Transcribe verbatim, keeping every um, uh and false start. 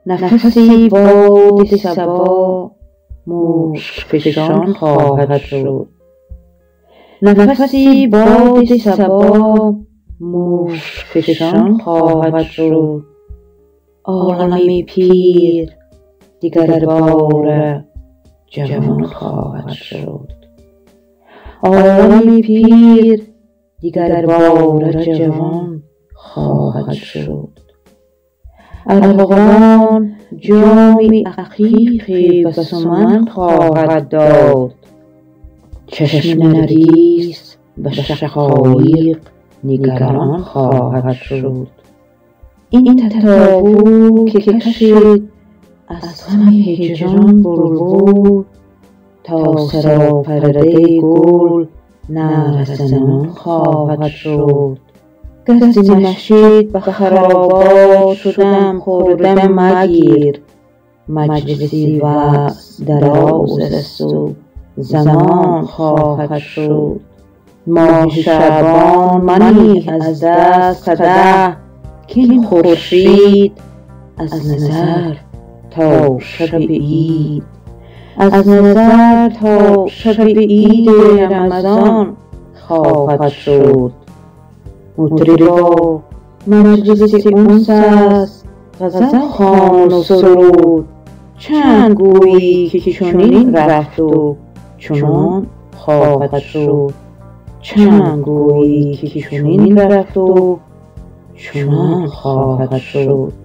نفسی باد صبا مشک فشان خواهد شد. نفسی باد صبا مشک فشان خواهد شد. عالمی پیر دیگر باره جوان خواهد شد. عالمی پیر دیگر باره جوان خواهد شد. ارغوان جامی عقیقی به سمن خواهد داد. چشم نرگس به شقایق نگران خواهد شد. این تطاوو که کشید از غم هجران بلبل، تا سراپرده گل نعره زنان خواهد شد. گرد مشید به خرابات شدم خوردم مگیر. مجلسی وعظ دراز است و زمان خواهد شد. ماه شعبان منی از دست قدح، کاین خورشید از نظر تا شب عید. از نظر تا شب عید رمضان خواهد شد. مطربا مجلس انس است غزل خوان و سرود. چند گویی که چنین رفت و چنان خواهد شد. چند گویی که چنین رفت و چنان خواهد شد.